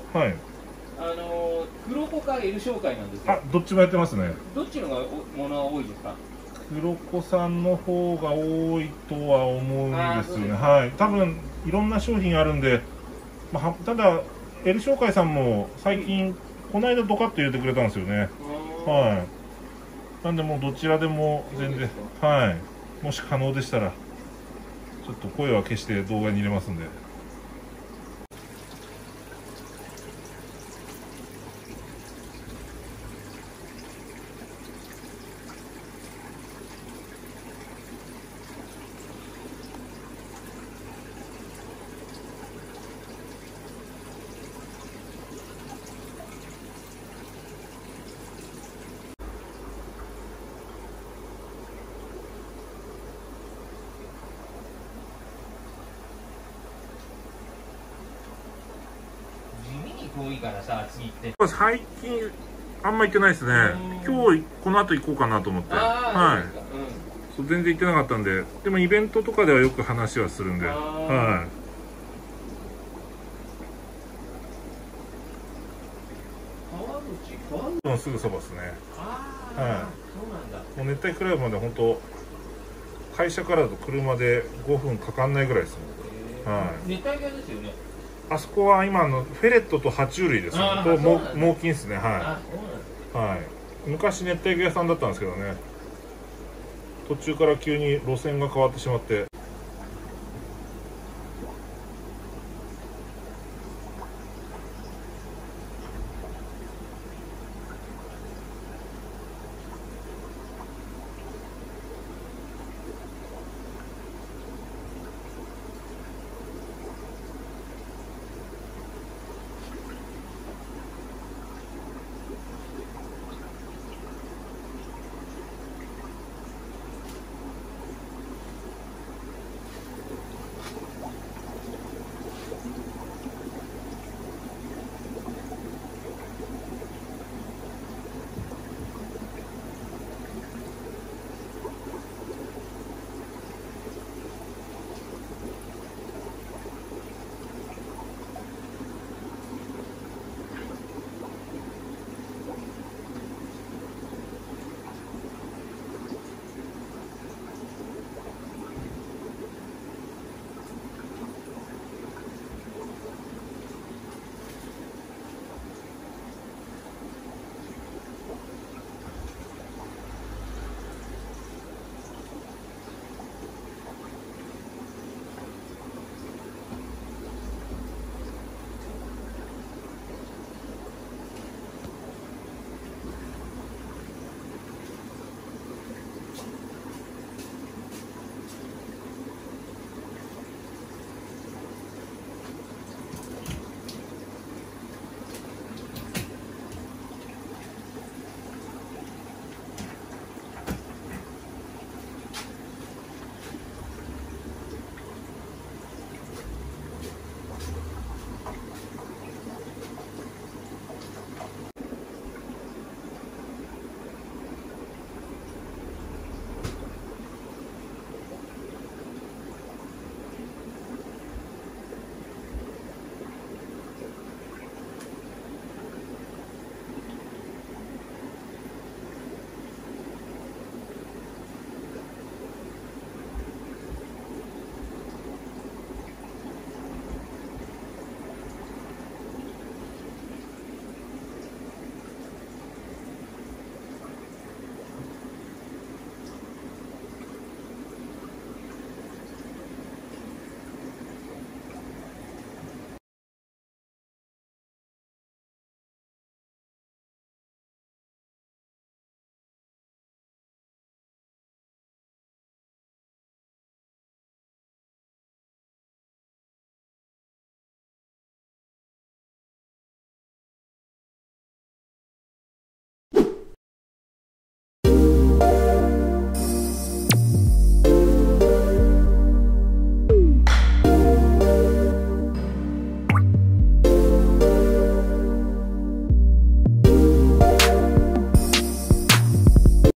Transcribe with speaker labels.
Speaker 1: はい。
Speaker 2: 黒子か L 商会なんですよ。
Speaker 1: あ、どっちもやってますね。
Speaker 2: どっちのがものが多いですか？
Speaker 1: 黒子さんの方が多いとは思うんですよね。
Speaker 2: あ、
Speaker 1: はい。多分いろんな商品あるんで、まあ、ただ L 商会さんも最近、この間ドカッと入れてくれたんですよね。はい。なんでもうどちらでも全然、はい。もし可能でしたら、ちょっと声は消して動画に入れますんで。
Speaker 2: 地味に遠いからさ、次行って。
Speaker 1: 最近あんま行ってないですね。今日この後行こうかなと思って。はい。そう全然行ってなかったんで、でもイベントとかではよく話はするんで。はい。すぐそばですね。はい。そうなんだ。もう熱帯クラブまで本当会社からだと車で5分かかんないぐらいですもん。はい。
Speaker 2: 熱帯魚ですよね。
Speaker 1: あそこは今のフェレットと爬虫類ですね。と猛禽ですね。はい。はい。昔熱帯魚屋さんだったんですけどね。途中から急に路線が変わってしまって。